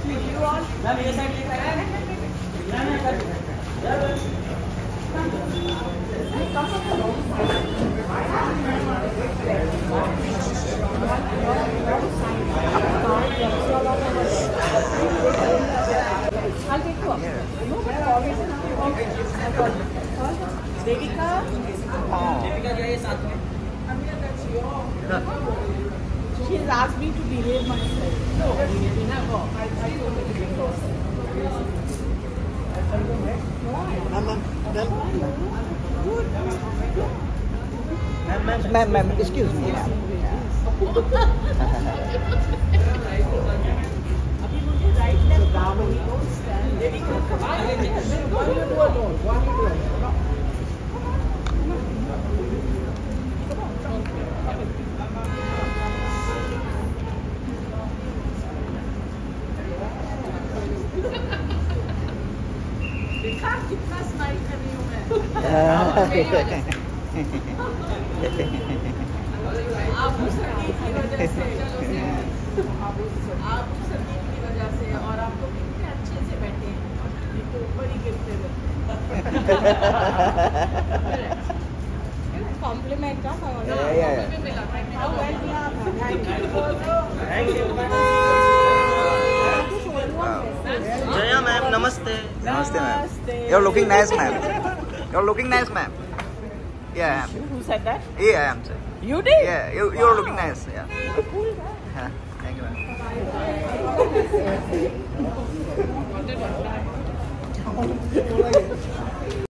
You all. I'll take you up. No, but always Devika. Devika जाइए साथ में. She has asked me to behave myself. No, Ma'am, excuse me. right left down. Don't stand. Devika, come on. One you do alone. One you do alone. देखा कितना smile कर रही हूँ मैं. आप संगीत की वजह से, आप संगीत की वजह से और आप लोग कितने अच्छे से बैठे हैं. एक तो ऊपर ही गिरते हुए. Compliment का compliment मिला. How well we are. Thank you. Jaya ma'am, namaste. Namaste, ma'am. You're looking nice, ma'am. You're looking nice, ma'am. Yeah, I am. Who said that? Yeah, I am, sir. You did? Yeah, you're looking nice. Yeah. Cool guy. Thank you, ma'am.